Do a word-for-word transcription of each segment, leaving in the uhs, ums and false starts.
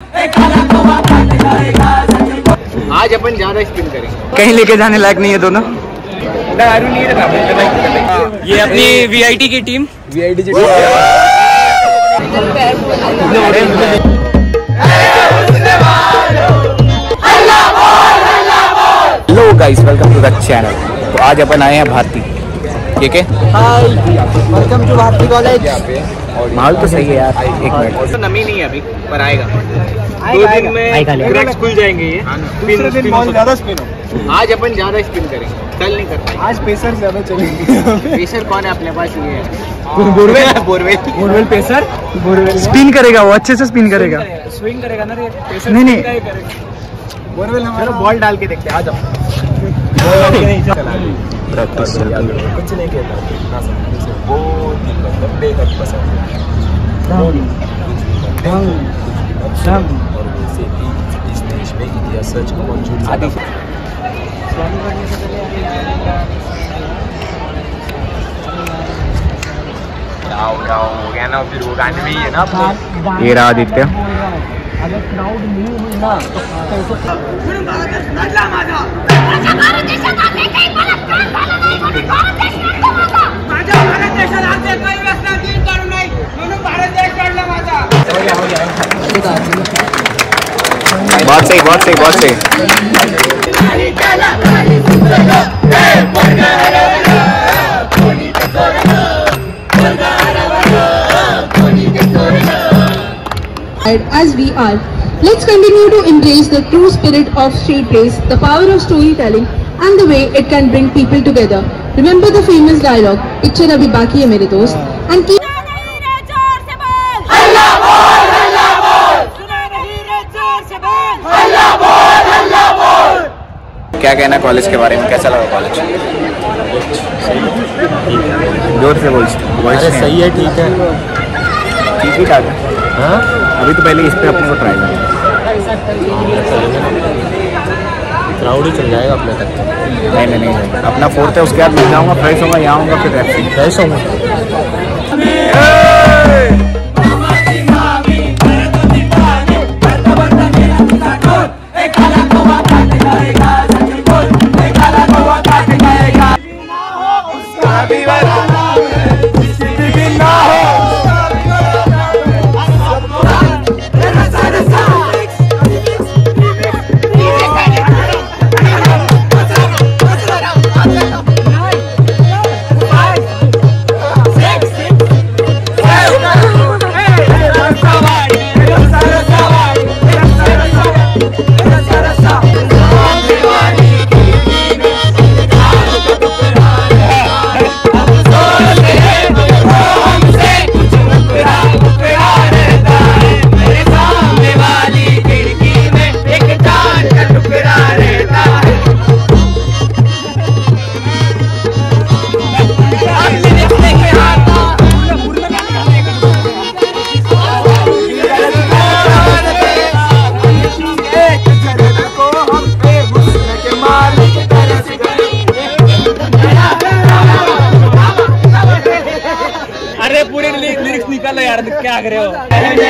आज अपन ज्यादा स्पिन करेंगे, कहीं लेके जाने लायक नहीं है दोनों। ये अपनी वीआईटी की टीम, वीआईटी की टीम। Hello guys, welcome to the channel. तो आज अपन आए हैं भारती, ठीक है। Hi, welcome to Bharati college. माहौल तो सही है यार। एक मिनट, तो नमी नहीं है अभी, पर आएगा। दो दिन में क्रैक्स खुल जाएंगे ये। दूसरे दिन बहुत ज्यादा स्पिन हो। आज अपन ज्यादा स्पिन करेंगे, कल नहीं कर पाएंगे। आज पेसर ज्यादा चलेंगे। पेसर कौन है अपने पास? ये है borewell. Borewell borewell pacer borewell spin करेगा, वो अच्छे से स्पिन करेगा, स्विंग करेगा ना रे। पेसर नहीं नहीं, बोरवेल हमारा बॉल डाल के देखते हैं। आ जाओ। प्रैक्टिस चल रही है, कुछ नहीं खेलता ना सर, वो बेहद पसंद है। इस देश में इतिहास सच को मौजूद आदि जाओ जाओ हो गया ना। फिर वो गाने में ही है ना अपने। ये रहा आदित्य। अगर क्राउड नहीं हुई ना तो बहुत सही, बहुत सही, बहुत सही। As we are, let's continue to embrace the true spirit of street race, the power of storytelling, and the way it can bring people together. Remember the famous dialogue, "Picture abhi baki hai mere dost," and keep. क्या कहना college के बारे में, कैसा लगा college? जोर से बोल। अरे सही है, ठीक है, ठीक ही ठाक है। हाँ अभी तो पहले इस पे अपने को ट्राई करना, क्राउड ही चल जाएगा अपने तक। नहीं नहीं नहीं, अपना फोर्थ है, उसके बाद मिल जाऊँगा, फ्रेश होगा, यहाँ आऊँगा, फिर रेप्सिंग फ्रेश होंगे। अरे पूरे लिरिक्स निकालो यार, क्या कर रहे हो?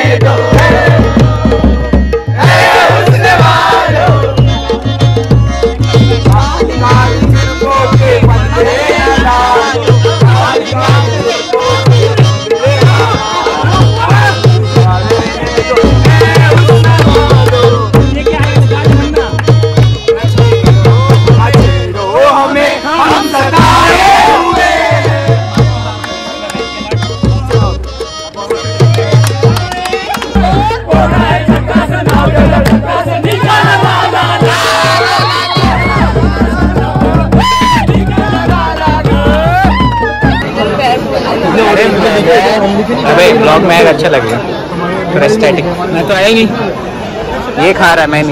अबे ब्लॉग में अच्छा लगेगा, थोड़ा स्टैटिक। मैं तो आया नहीं, ये खा रहा है, मैं नहीं।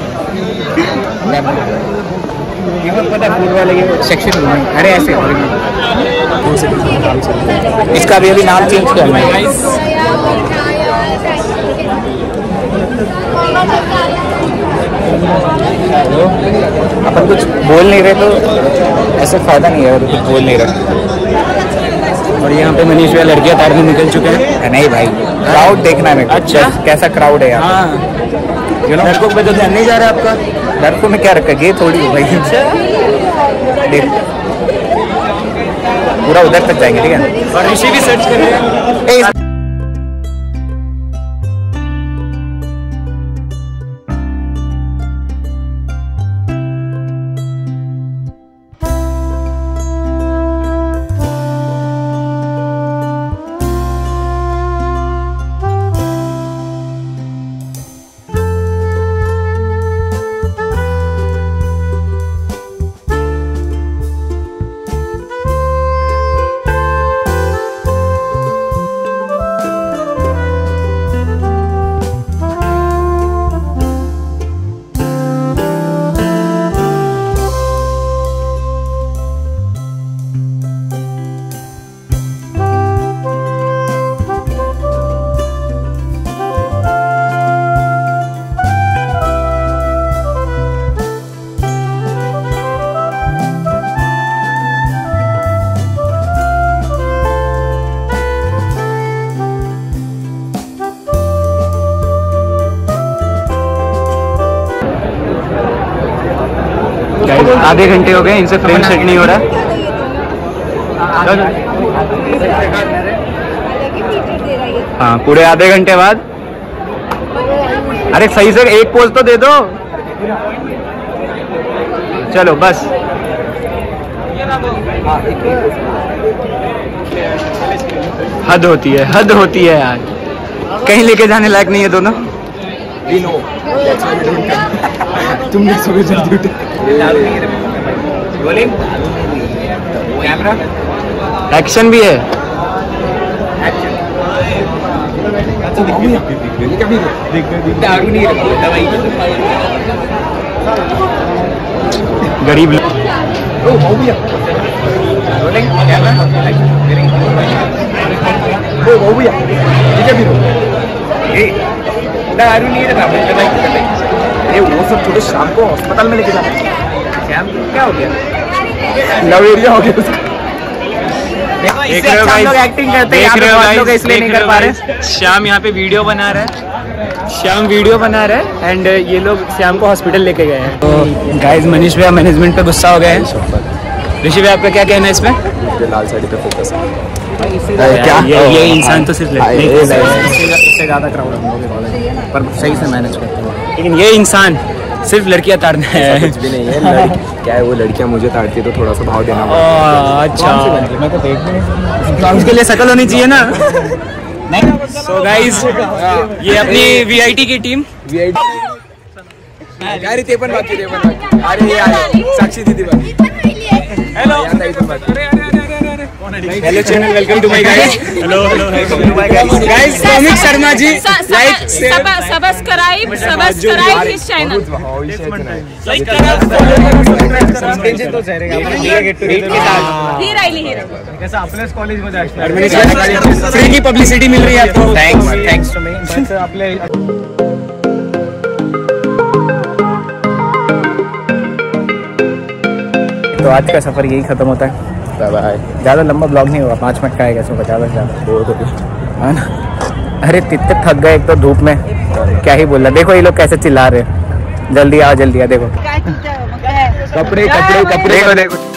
पता है फूड वाले के सेक्शन में, अरे ऐसे इसका भी अभी नाम चेंज किया मैं। अपन कुछ बोल नहीं रहे तो ऐसे फायदा नहीं है, कुछ बोल नहीं रहे। और यहाँ पे मनीष भैया लड़कियाँ तारने निकल चुके हैं। नहीं भाई, क्राउड देखना है मेरे को। अच्छा, कैसा क्राउड है यहाँ। यू नो लड़कों पे तो ध्यान नहीं जा रहा आपका। लड़कों में क्या रखा है, थोड़ी हो भाई। देख पूरा उधर तक जाएंगे, ठीक है। और ऋषि भी सर्च कर रहे हैं। आधे घंटे हो गए, इनसे फ्रेम सेट नहीं हो रहा। हाँ पूरे आधे घंटे बाद। अरे सही से एक पोज तो दे दो। चलो बस। हद होती है, हद होती है यार। कहीं लेके जाने लायक नहीं है दोनों। तुमने सुबह जल्दी उठे। कैमरा एक्शन भी है। गरीब लोग। दारू नहीं रखा। ये वो सब छोटे शाम को अस्पताल में लेके जाना। शाम क्या हो गया? लव एरिया हो गया उसका। देख रहे हो भाई, लोग एक्टिंग करते हैं, यहाँ पे बहुत लोग इसलिए नहीं कर पा रहे। श्याम यहाँ पे वीडियो बना रहा है। श्याम वीडियो बना रहा है एंड ये लोग श्याम को हॉस्पिटल लेके गए हैं। तो गाइस मनीष भैया मैनेजमेंट पे गुस्सा हो गए हैं। ऋषि भैया आपका क्या कहना है इसमें? लाल साड़ी पे फोकस है। क्या ये, ये इंसान तो सिर्फ इससे ज़्यादा क्राउड है पर सही से मैनेज करते हैं, लेकिन ये इंसान सिर्फ लड़कियां ताड़ना है। कुछ भी नहीं है। क्या है वो लड़कियां मुझे ताड़ती है तो थोड़ा सा भाव देना पड़ता है। अच्छा मैं तो देख भी नहीं, उसके लिए शकल होनी चाहिए ना। सो गाइस ये अपनी वीआईटी की टीम। वीआईटी ते पण बाकी, ते पण बाकी। अरे यार साक्षी दीदी बाकी। Hello hello channel, welcome to my guys. Hello hello welcome to my guys. Guys Soumik Sharma ji like subscribe subscribe his channel. Like करा, टेंशन तो चेहरे ही राहिली ही कैसा आपल्याच कॉलेज मध्ये असणार। फ्री की पब्लिसिटी मिल रही है आपको। Thanks thanks to me. आपले तो आज का सफर यही खत्म होता है। ज़्यादा लंबा ब्लॉग नहीं होगा, पाँच मिनट का आएगा। सो पचास ज़्यादा है ना। अरे कितने थक गए एक तो धूप में, क्या ही बोल रहा। देखो ये लोग कैसे चिल्ला रहे हैं, जल्दी आओ जल्दी आओ। देखो कपड़े कपड़े कपड़े देखो देखो।